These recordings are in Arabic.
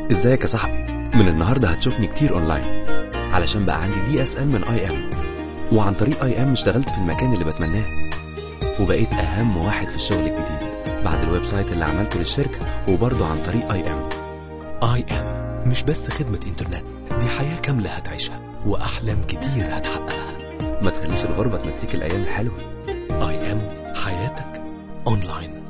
ازيك يا صاحبي؟ من النهارده هتشوفني كتير اونلاين علشان بقى عندي DSL من IM، وعن طريق IM اشتغلت في المكان اللي بتمناه، وبقيت اهم واحد في الشغل الجديد بعد الويب سايت اللي عملته للشركة، وبرضه عن طريق IM. IM مش بس خدمة انترنت، دي حياة كاملة هتعيشها واحلام كتير هتحققها. ما تخليش الغربة تنسيك الايام الحلوة. IM حياتك اونلاين.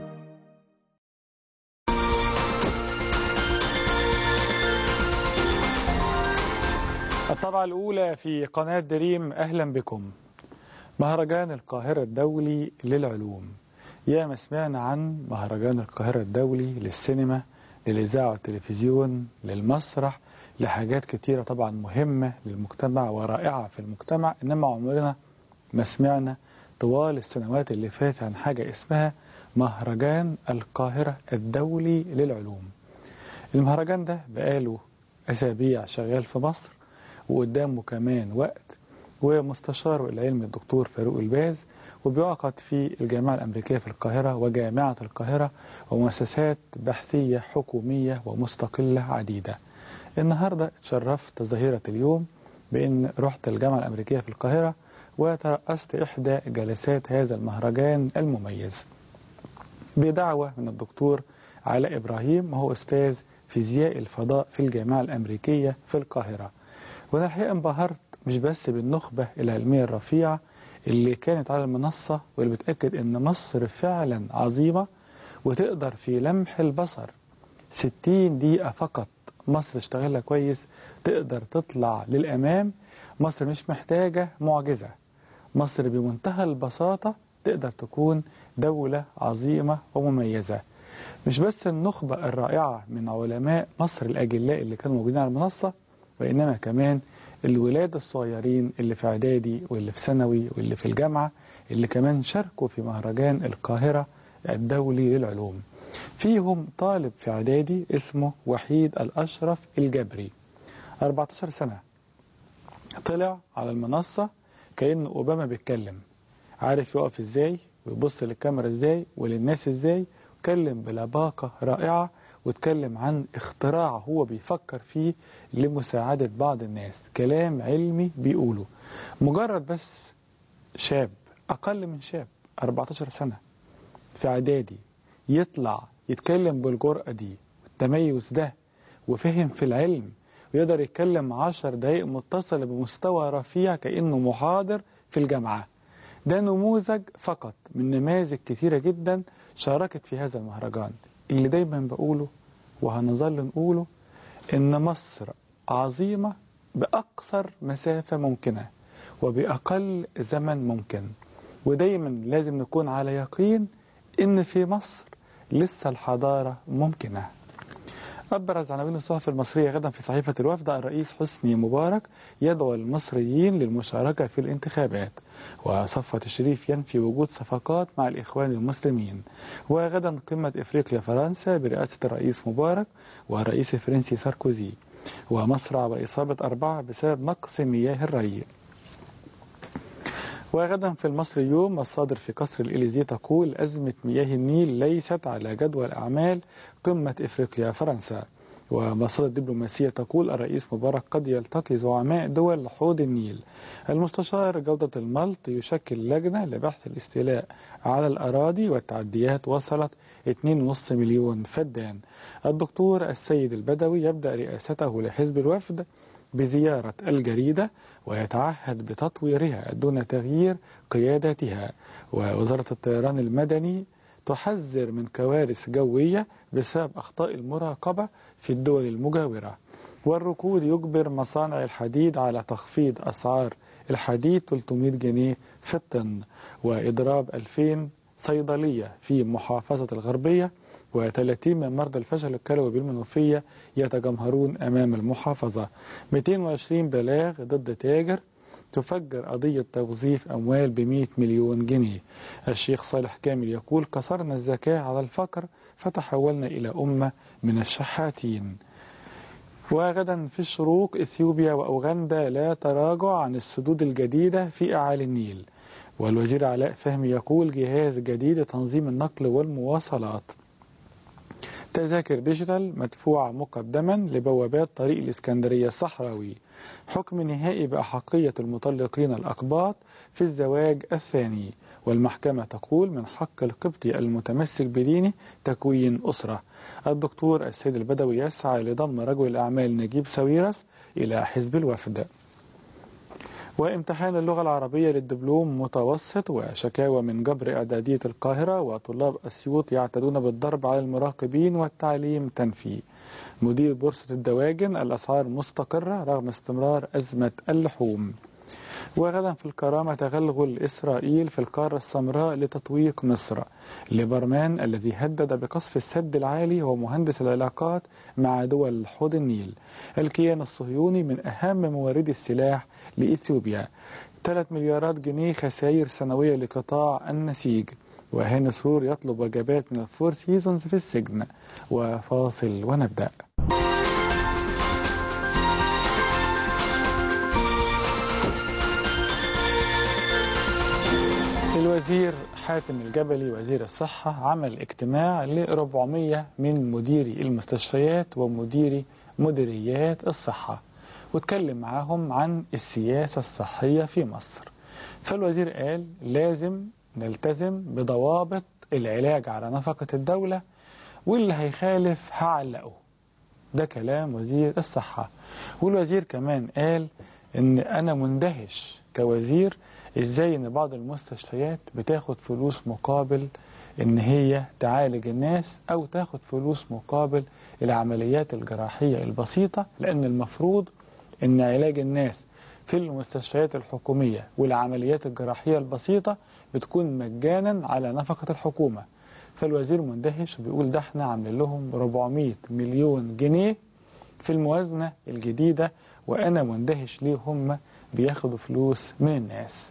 الطبعة الأولى في قناة دريم، أهلا بكم. مهرجان القاهرة الدولي للعلوم. يا ما سمعنا عن مهرجان القاهرة الدولي للسينما، للإذاعة والتلفزيون، للمسرح، لحاجات كتيرة طبعا مهمة للمجتمع ورائعة في المجتمع، إنما عمرنا ما سمعنا طوال السنوات اللي فاتت عن حاجة اسمها مهرجان القاهرة الدولي للعلوم. المهرجان ده بقاله أسابيع شغال في مصر، وقدامه كمان وقت، ومستشاره العلمي الدكتور فاروق الباز، وبيعقد في الجامعة الأمريكية في القاهرة وجامعة القاهرة ومؤسسات بحثية حكومية ومستقلة عديدة. النهاردة اتشرفت ظهيرة اليوم بأن رحت الجامعة الأمريكية في القاهرة وترأست إحدى جلسات هذا المهرجان المميز بدعوة من الدكتور علاء إبراهيم، وهو أستاذ فيزياء الفضاء في الجامعة الأمريكية في القاهرة. وأنا الحقيقة انبهرت مش بس بالنخبة العلمية الرفيعة اللي كانت على المنصة، واللي بتأكد أن مصر فعلا عظيمة وتقدر في لمح البصر 60 دقيقة فقط مصر تشتغلها كويس تقدر تطلع للأمام. مصر مش محتاجة معجزة، مصر بمنتهى البساطة تقدر تكون دولة عظيمة ومميزة. مش بس النخبة الرائعة من علماء مصر الأجلاء اللي كانوا موجودين على المنصة، وإنما كمان الولاد الصغيرين اللي في إعدادي واللي في ثانوي واللي في الجامعة، اللي كمان شاركوا في مهرجان القاهرة الدولي للعلوم. فيهم طالب في إعدادي اسمه وحيد الأشرف الجبري، 14 سنة، طلع على المنصة كأنه أوباما بيتكلم، عارف يقف إزاي ويبص للكاميرا إزاي وللناس إزاي، واتكلم بلباقة رائعة، واتكلم عن اختراع هو بيفكر فيه لمساعدة بعض الناس، كلام علمي بيقوله. مجرد بس شاب، أقل من شاب، 14 سنة في إعدادي، يطلع يتكلم بالجرأة دي والتميز ده، وفهم في العلم، ويقدر يتكلم 10 دقايق متصلة بمستوى رفيع كأنه محاضر في الجامعة. ده نموذج فقط من نماذج كثيرة جدا شاركت في هذا المهرجان. اللي دايما بقوله وهنظل نقوله إن مصر عظيمة بأقصر مسافة ممكنة وبأقل زمن ممكن، ودايما لازم نكون على يقين إن في مصر لسه الحضارة ممكنة. أبرز عناوين الصحف المصرية غدا في صحيفة الوفد: الرئيس حسني مبارك يدعو المصريين للمشاركة في الانتخابات، وصفوة الشريف ينفي وجود صفقات مع الإخوان المسلمين، وغدا قمة إفريقيا فرنسا برئاسة الرئيس مبارك والرئيس الفرنسي ساركوزي، ومصرع وإصابة 4 بسبب نقص مياه الري. وغدا في المصري اليوم: الصادر في قصر الإليزيه تقول أزمة مياه النيل ليست على جدول أعمال قمة إفريقيا فرنسا. ومصادر دبلوماسية تقول الرئيس مبارك قد يلتقي زعماء دول حوض النيل. المستشار جودة الملط يشكل لجنة لبحث الاستيلاء على الأراضي والتعديات وصلت 2.5 مليون فدان. الدكتور السيد البدوي يبدأ رئاسته لحزب الوفد بزيارة الجريدة ويتعهد بتطويرها دون تغيير قيادتها. ووزارة الطيران المدني تحذر من كوارث جوية بسبب أخطاء المراقبة في الدول المجاورة. والركود يجبر مصانع الحديد على تخفيض أسعار الحديد 300 جنيه في الطن. وإضراب 2000 صيدلية في محافظة الغربية، و30 من مرضى الفشل الكلوي بالمنوفية يتجمهرون أمام المحافظة. 220 بلاغ ضد تاجر تفجر قضية توظيف أموال ب100 مليون جنيه. الشيخ صالح كامل يقول كسرنا الزكاة على الفقر فتحولنا إلى أمة من الشحاتين. وغدا في الشروق: إثيوبيا وأوغندا لا تراجع عن السدود الجديدة في أعالي النيل. والوزير علاء فهمي يقول جهاز جديد لتنظيم النقل والمواصلات. تذاكر ديجيتال مدفوعة مقدما لبوابات طريق الإسكندرية الصحراوي. حكم نهائي بأحقية المطلقين الأقباط في الزواج الثاني، والمحكمة تقول من حق القبطي المتمسك بدينه تكوين أسرة. الدكتور السيد البدوي يسعى لضم رجل الأعمال نجيب ساويرس إلى حزب الوفد. وامتحان اللغة العربية للدبلوم متوسط وشكاوى من جبر إعدادية القاهرة وطلاب أسيوط يعتدون بالضرب على المراقبين والتعليم تنفي. مدير بورصة الدواجن الأسعار مستقرة رغم استمرار أزمة اللحوم. وغدا في الكرامة تغلغل إسرائيل في القارة السمراء لتطويق مصر. ليبرمان الذي هدد بقصف السد العالي هو مهندس العلاقات مع دول حوض النيل. الكيان الصهيوني من أهم موارد السلاح لإثيوبيا. 3 مليارات جنيه خسائر سنوية لقطاع النسيج. وهاني سرور يطلب وجبات من الفور سيزونز في السجن. وفاصل ونبدأ. الوزير حاتم الجبلي وزير الصحة عمل اجتماع ل400 من مديري المستشفيات ومديري مديريات الصحة، واتكلم معاهم عن السياسة الصحية في مصر. فالوزير قال لازم نلتزم بضوابط العلاج على نفقة الدولة، واللي هيخالف هعلقه. ده كلام وزير الصحة. والوزير كمان قال ان انا مندهش كوزير ازاي ان بعض المستشفيات بتاخد فلوس مقابل ان هي تعالج الناس او تاخد فلوس مقابل العمليات الجراحية البسيطة، لان المفروض ان علاج الناس في المستشفيات الحكومية والعمليات الجراحية البسيطة بتكون مجانا على نفقة الحكومة. فالوزير مندهش وبيقول ده احنا عاملين لهم 400 مليون جنيه في الموازنة الجديدة، وانا مندهش ليه هم بياخدوا فلوس من الناس.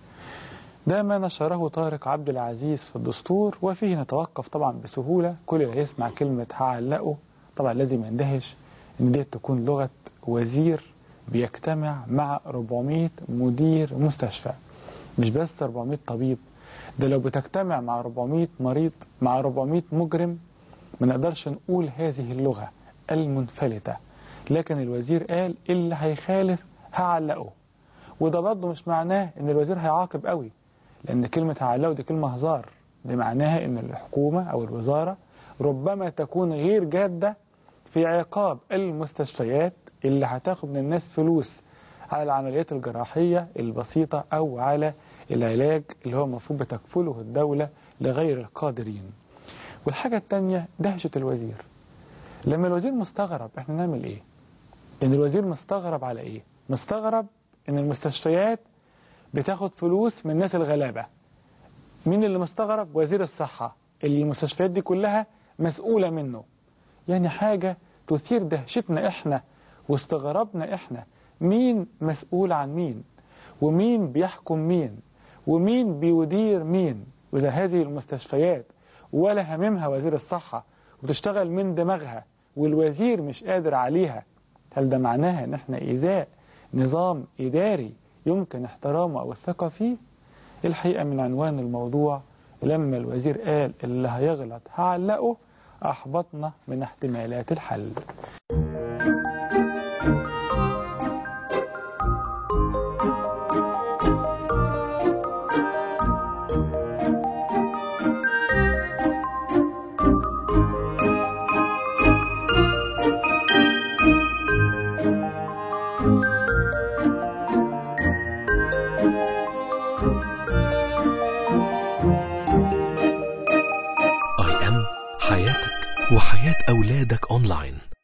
ده ما نشره طارق عبد العزيز في الدستور، وفيه نتوقف طبعا بسهولة. كل اللي يسمع كلمة هعلقه طبعا لازم يندهش ان دي تكون لغة وزير بيجتمع مع 400 مدير مستشفى. مش بس 400 طبيب، ده لو بتجتمع مع 400 مريض مع 400 مجرم ما نقدرش نقول هذه اللغة المنفلتة. لكن الوزير قال اللي هيخالف هعلقه. وده برضه مش معناه ان الوزير هيعاقب قوي، لان كلمة هعلقه دي كلمة هزار. دي معناها ان الحكومة او الوزارة ربما تكون غير جادة في عقاب المستشفيات اللي هتاخد من الناس فلوس على العمليات الجراحية البسيطة او على العلاج اللي هو المفروض بتكفله الدولة لغير القادرين. والحاجة التانية دهشة الوزير. لما الوزير مستغرب احنا نعمل ايه؟ ان الوزير مستغرب على ايه؟ مستغرب ان المستشفيات بتاخد فلوس من الناس الغلابة. مين اللي مستغرب؟ وزير الصحة اللي المستشفيات دي كلها مسؤولة منه. يعني حاجة تثير دهشتنا احنا واستغربنا احنا. مين مسؤول عن مين؟ ومين بيحكم مين؟ ومين بيدير مين؟ وإذا هذه المستشفيات ولا هممها وزير الصحة وبتشتغل من دماغها والوزير مش قادر عليها، هل ده معناها ان احنا إزاء نظام إداري يمكن احترامه أو الثقة فيه؟ الحقيقة من عنوان الموضوع لما الوزير قال اللي هيغلط هعلقه أحبطنا من احتمالات الحل. حياتك وحياة أولادك أونلاين.